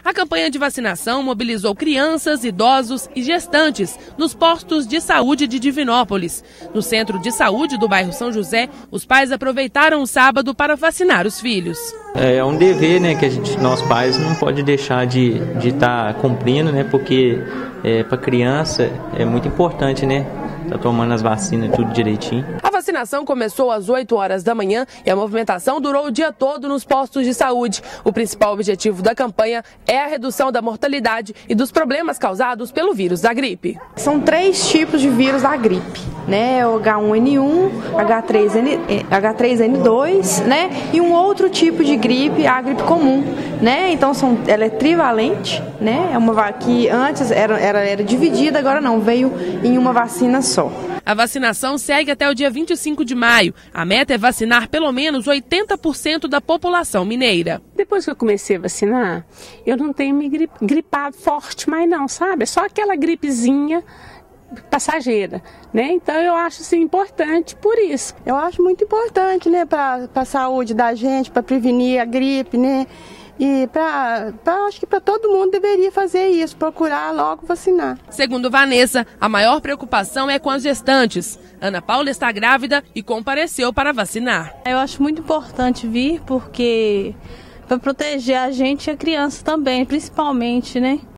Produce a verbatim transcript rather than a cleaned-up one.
A campanha de vacinação mobilizou crianças, idosos e gestantes nos postos de saúde de Divinópolis. No centro de saúde do bairro São José, os pais aproveitaram o sábado para vacinar os filhos. É um dever, né, que a gente, nós pais, não pode deixar de de estar cumprindo, né, porque é, para criança é muito importante, né, tá tomando as vacinas tudo direitinho. A vacinação começou às oito horas da manhã e a movimentação durou o dia todo nos postos de saúde. O principal objetivo da campanha é a redução da mortalidade e dos problemas causados pelo vírus da gripe. São três tipos de vírus da gripe, né? O H um N um, H três N dois, né? E um outro tipo de gripe, a gripe comum, né? Então são, ela é trivalente, né? É uma que antes era, era, era dividida, agora não, veio em uma vacina só. A vacinação segue até o dia vinte e cinco de maio. A meta é vacinar pelo menos oitenta por cento da população mineira. Depois que eu comecei a vacinar, eu não tenho me gripado forte mais não, sabe? É só aquela gripezinha passageira, né? Então eu acho assim, importante por isso. Eu acho muito importante, né, para a saúde da gente, para prevenir a gripe, né? E pra, pra, acho que para todo mundo deveria fazer isso, procurar logo vacinar. Segundo Vanessa, a maior preocupação é com as gestantes. Ana Paula está grávida e compareceu para vacinar. Eu acho muito importante vir porque para proteger a gente e a criança também, principalmente, né?